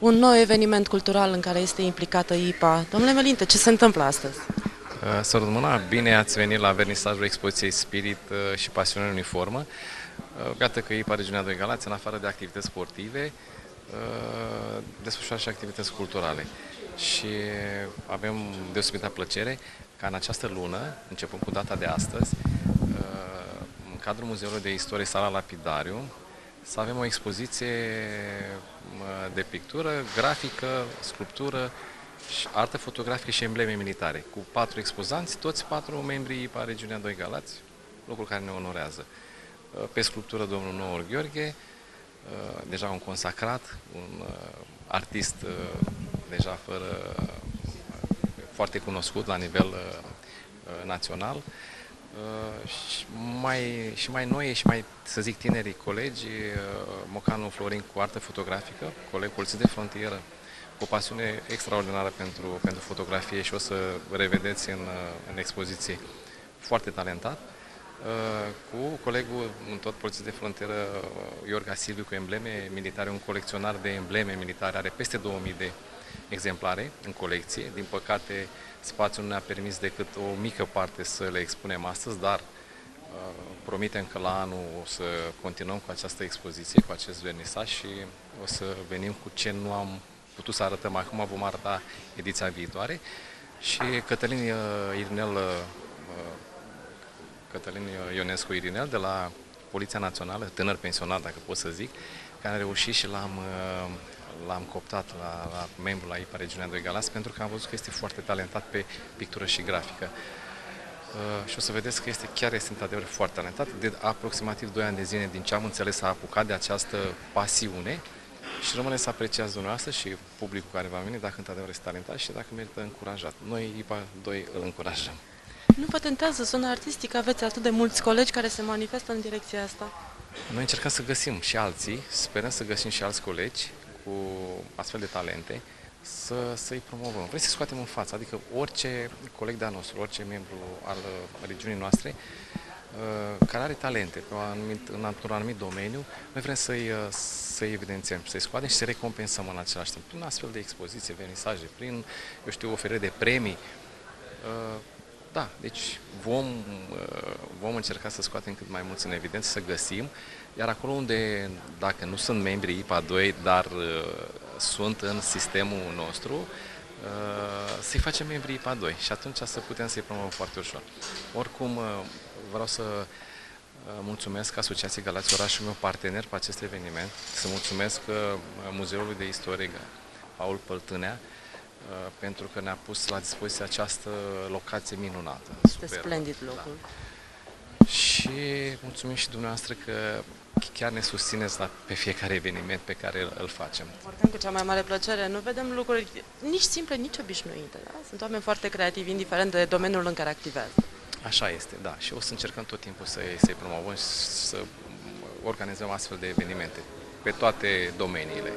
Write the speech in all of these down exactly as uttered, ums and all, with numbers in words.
un nou eveniment cultural în care este implicată I P A. Domnule Melinte, ce se întâmplă astăzi? Să rămână bine ați venit la vernisajul expoziției Spirit și Pasiune în Uniformă. Iată că I P A Regiunea doi Galați, în afară de activități sportive, desfășoară și activități culturale. Și avem deosebită plăcere ca în această lună, începând cu data de astăzi, în cadrul Muzeului de Istorie Sala Lapidariu, să avem o expoziție de pictură, grafică, sculptură, artă fotografică și embleme militare, cu patru expozanți, toți patru membrii I P A Regiunea doi Galați, lucru care ne onorează. Pe sculptură domnul Noor Gheorghe, deja un consacrat, un artist deja fără, foarte cunoscut la nivel național, și mai, și mai noi și mai, să zic, tinerii colegi, Mocanu Florin cu artă fotografică, coleg colțit de frontieră, cu o pasiune extraordinară pentru, pentru fotografie și o să revedeți în, în expoziție, foarte talentat, cu colegul, un tot polițist de frontieră, Iorga Silviu, cu embleme militare, un colecționar de embleme militare, are peste două mii de exemplare în colecție. Din păcate, spațiul nu ne-a permis decât o mică parte să le expunem astăzi, dar promitem că la anul o să continuăm cu această expoziție, cu acest vernisaj și o să venim cu ce nu am putut să arătăm acum, vom arăta ediția viitoare. Și Cătălin Irinel, Cătălin Ionescu Irinel, de la Poliția Națională, tânăr pensionat, dacă pot să zic, care a reușit și l-am l-am cooptat la, la membru la I P A Regiunea doi Galați, pentru că am văzut că este foarte talentat pe pictură și grafică. Uh, și o să vedeți că este chiar este într-adevăr foarte talentat. De aproximativ doi ani de zile, din ce am înțeles, a apucat de această pasiune și rămâne să apreciați dumneavoastră și publicul care va veni dacă într-adevăr este talentat și dacă merită încurajat. Noi, I P A doi, îl încurajăm. Nu vă tentează zona artistică? Aveți atât de mulți colegi care se manifestă în direcția asta? Noi încercăm să găsim și alții, sperăm să găsim și alți colegi cu astfel de talente, să, să-i promovăm. Vrem să scoatem în față, adică orice coleg de-al nostru, orice membru al regiunii noastre, care are talente pe un anumit, într-un anumit domeniu, noi vrem să-i să evidențiem, să-i scoatem și să recompensăm în același timp, prin astfel de expoziții, vernisaje, prin, eu știu, oferire de premii. Da, deci vom, vom încerca să scoatem cât mai mulți în evidență, să găsim, iar acolo unde, dacă nu sunt membrii I P A doi, dar uh, sunt în sistemul nostru, uh, să-i facem membrii I P A doi și atunci să putem să-i promovăm foarte ușor. Oricum, uh, vreau să uh, mulțumesc Asociației Galați, orașul meu partener pe acest eveniment, să mulțumesc uh, Muzeului de Istorie Paul Păltânea, pentru că ne-a pus la dispoziție această locație minunată. Este splendid locul. Da. Și mulțumim și dumneavoastră că chiar ne susțineți la, pe fiecare eveniment pe care îl, îl facem. Vorbim cu cea mai mare plăcere. Nu vedem lucruri nici simple, nici obișnuite. Da? Sunt oameni foarte creativi, indiferent de domeniul în care activează. Așa este, da. Și o să încercăm tot timpul să-i să promovăm și să organizăm astfel de evenimente pe toate domeniile.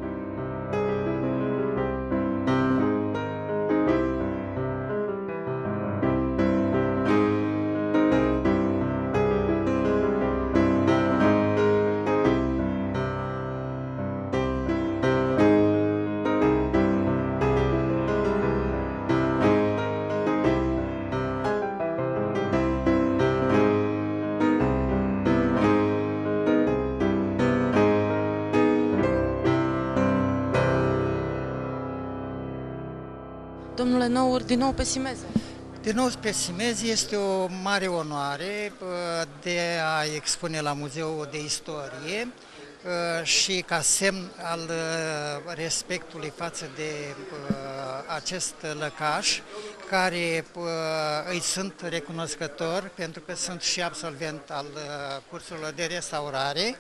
Domnule Nour, din nou pe Simeze. Din nou pe Simeze, este o mare onoare de a expune la Muzeul de Istorie și ca semn al respectului față de acest lăcaș, care îi sunt recunoscător pentru că sunt și absolvent al cursurilor de restaurare.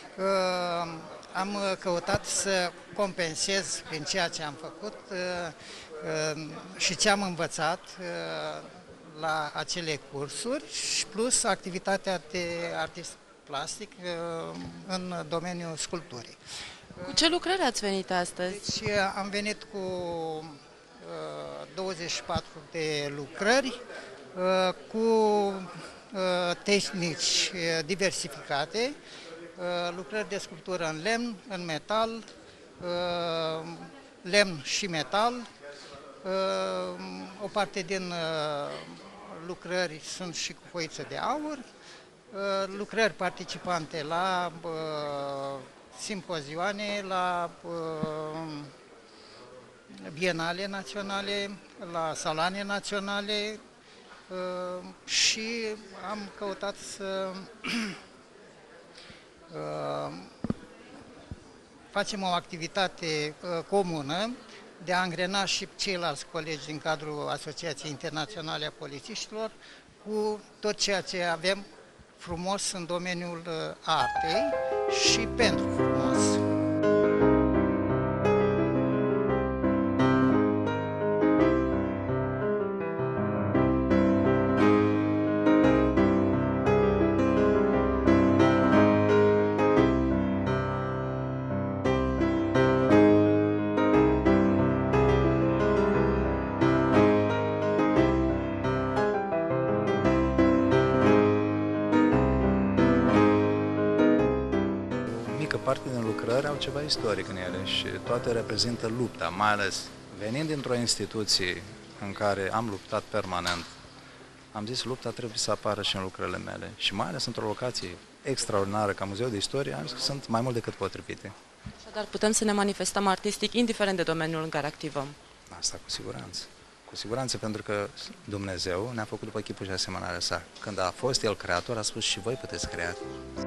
Am căutat să compensez prin ceea ce am făcut și ce am învățat la acele cursuri și plus activitatea de artist plastic în domeniul sculpturii. Cu ce lucrări ați venit astăzi? Deci am venit cu douăzeci și patru de lucrări cu tehnici diversificate, lucrări de sculptură în lemn, în metal, lemn și metal. O parte din lucrări sunt și cu foiță de aur, lucrări participante la simpozioane, la bienale naționale, la salane naționale și am căutat să facem o activitate comună de a angrena și ceilalți colegi din cadrul Asociației Internaționale a Polițiștilor cu tot ceea ce avem frumos în domeniul artei și pentru frumos. Parte din lucrări au ceva istoric în ele și toate reprezintă lupta, mai ales venind dintr-o instituție în care am luptat permanent, am zis lupta trebuie să apară și în lucrările mele și mai ales într-o locație extraordinară ca Muzeul de Istorie, am zis că sunt mai mult decât potrivite. Dar putem să ne manifestăm artistic indiferent de domeniul în care activăm. Asta cu siguranță. Cu siguranță pentru că Dumnezeu ne-a făcut după chipul și asemănarea sa. Când a fost El creator, a spus și voi puteți crea.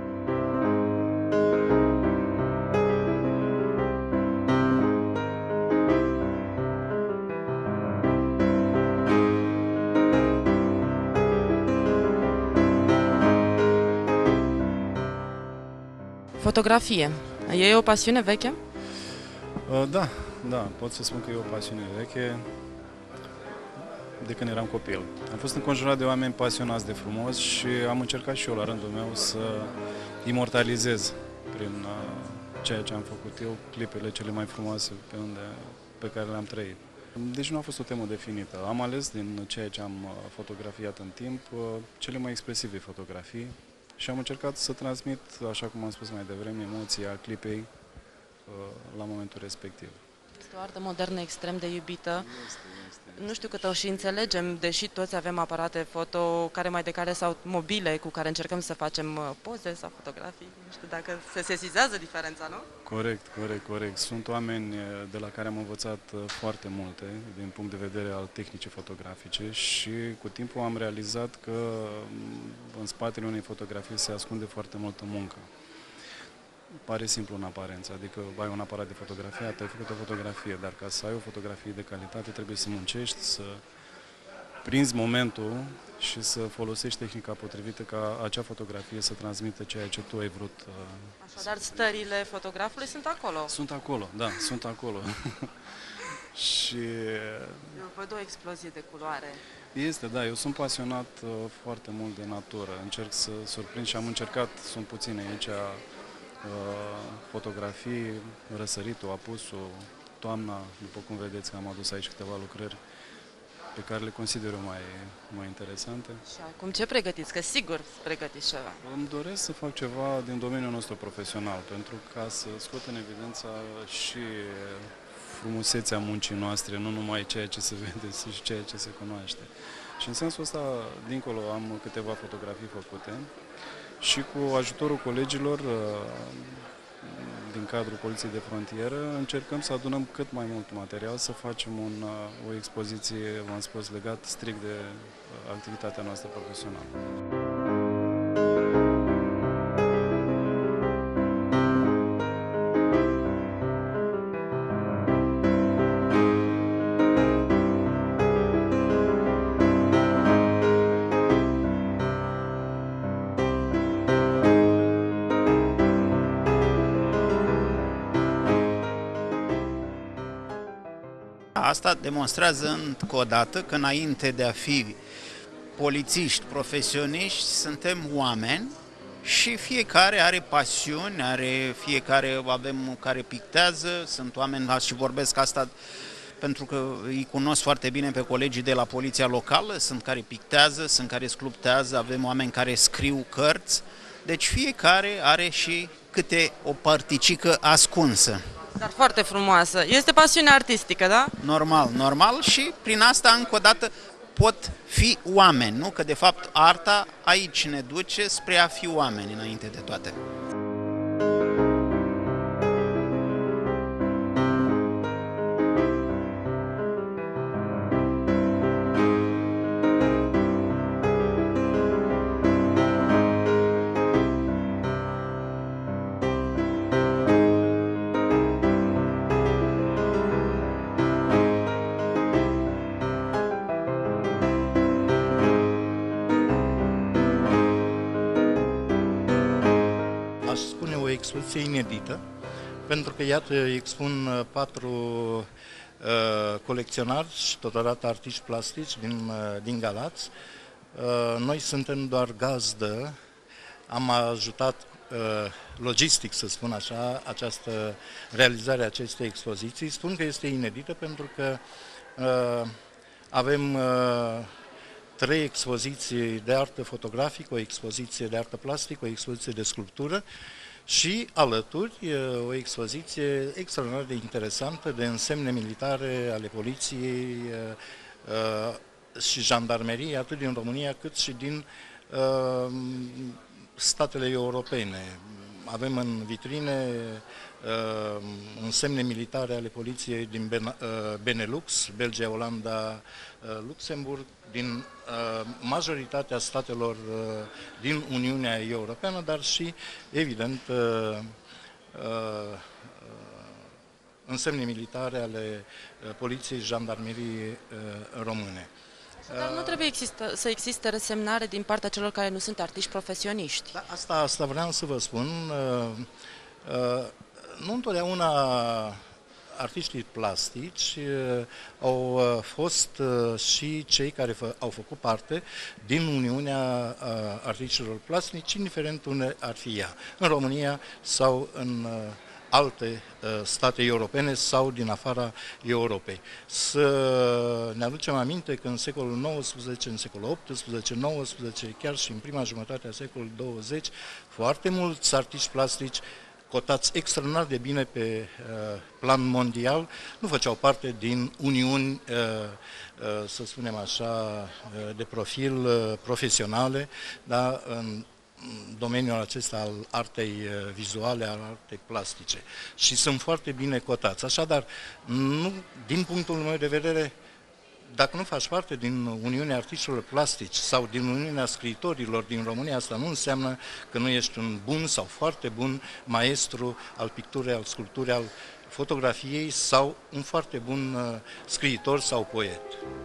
Fotografie. E o pasiune veche? Da, da, pot să spun că e o pasiune veche de când eram copil. Am fost înconjurat de oameni pasionați de frumos și am încercat și eu la rândul meu să imortalizez prin ceea ce am făcut eu clipele cele mai frumoase pe, unde, pe care le-am trăit. Deci nu a fost o temă definită. Am ales din ceea ce am fotografiat în timp cele mai expresive fotografii și am încercat să transmit, așa cum am spus mai devreme, emoția clipei la momentul respectiv. Este o artă modernă extrem de iubită. Este, este. Nu știu cât o și înțelegem, deși toți avem aparate foto care mai de care sau mobile cu care încercăm să facem poze sau fotografii. Nu știu dacă se sesizează diferența, nu? Corect, corect, corect. Sunt oameni de la care am învățat foarte multe din punct de vedere al tehnicii fotografice și cu timpul am realizat că în spatele unei fotografii se ascunde foarte multă muncă. Pare simplu în aparență, adică ai un aparat de fotografie, ai făcut o fotografie, dar ca să ai o fotografie de calitate trebuie să muncești, să prinzi momentul și să folosești tehnica potrivită ca acea fotografie să transmită ceea ce tu ai vrut. Așadar, stările fotografului sunt acolo. Sunt acolo, da, sunt acolo. Și eu văd o explozie de culoare. Este, da, eu sunt pasionat foarte mult de natură, încerc să surprind și am încercat, sunt puține aici, fotografii, răsăritul, apusul, toamna, după cum vedeți că am adus aici câteva lucrări pe care le consider eu mai, mai interesante. Și acum ce pregătiți? Că sigur pregătiți ceva. Îmi doresc să fac ceva din domeniul nostru profesional, pentru ca să scot în evidență și frumusețea muncii noastre, nu numai ceea ce se vede, ci și ceea ce se cunoaște. Și în sensul ăsta, dincolo, am câteva fotografii făcute și cu ajutorul colegilor din cadrul Poliției de Frontieră încercăm să adunăm cât mai mult material, să facem un, o expoziție, v-am spus, legat strict de activitatea noastră profesională. Asta demonstrează încă o dată că înainte de a fi polițiști profesioniști, suntem oameni și fiecare are pasiuni, are, fiecare avem care pictează, sunt oameni, și vorbesc asta pentru că îi cunosc foarte bine pe colegii de la poliția locală, sunt care pictează, sunt care sculptează, avem oameni care scriu cărți, deci fiecare are și câte o părticică ascunsă. Dar foarte frumoasă. Este pasiune artistică, da? Normal, normal și prin asta, încă o dată, pot fi oameni, nu? Că de fapt arta aici ne duce spre a fi oameni înainte de toate. Aș spune o expoziție inedită, pentru că, iată, expun uh, patru uh, colecționari și totodată artiști plastici din, uh, din Galați. Uh, noi suntem doar gazdă, am ajutat uh, logistic, să spun așa, această realizare a acestei expoziții. Spun că este inedită pentru că uh, avem uh, trei expoziții de artă fotografică, o expoziție de artă plastică, o expoziție de sculptură și alături o expoziție extraordinar de interesantă de însemne militare ale poliției și jandarmeriei, atât din România cât și din statele europene. Avem în vitrine uh, însemne militare ale poliției din Ben, uh, Benelux, Belgia, Olanda, uh, Luxemburg, din uh, majoritatea statelor uh, din Uniunea Europeană, dar și, evident, uh, uh, însemne militare ale uh, poliției și jandarmeriei uh, române. Dar nu trebuie există, să existe resemnare din partea celor care nu sunt artiști profesioniști. Da, asta, asta vreau să vă spun. Uh, uh, nu întotdeauna artiștii plastici uh, au uh, fost uh, și cei care fă, au făcut parte din Uniunea uh, Artiștilor Plastici, indiferent unde ar fi ea, în România sau în uh, alte uh, state europene sau din afara Europei. Să ne aducem aminte că în secolul nouăsprezece, în secolul optsprezece, nouăsprezece, chiar și în prima jumătate a secolului douăzeci, foarte mulți artiști plastici cotați extraordinar de bine pe uh, plan mondial, nu făceau parte din uniuni, uh, uh, să spunem așa, uh, de profil uh, profesionale, dar în domeniul acesta al artei vizuale, al artei plastice. Și sunt foarte bine cotați. Așadar, nu, din punctul meu de vedere, dacă nu faci parte din Uniunea Artiștilor Plastici sau din Uniunea Scriitorilor din România, asta nu înseamnă că nu ești un bun sau foarte bun maestru al picturii, al sculpturii, al fotografiei sau un foarte bun uh, scriitor sau poet.